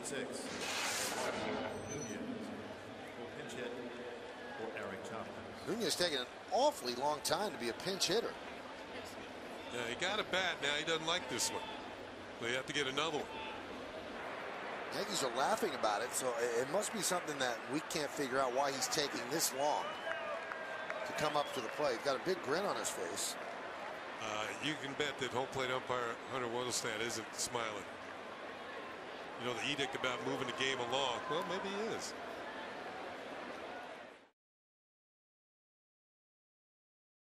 6. Nunez will pinch hit for Eric Chavez. Nunez taking an awfully long time to be a pinch hitter. Yeah, he got a bat. Now he doesn't like this one. They have to get another one. Yankees are laughing about it, so it must be something that we can't figure out why he's taking this long to come up to the plate. He's got a big grin on his face. You can bet that home plate umpire Hunter Wodelstad isn't smiling. You know, the edict about moving the game along. Well, maybe he is.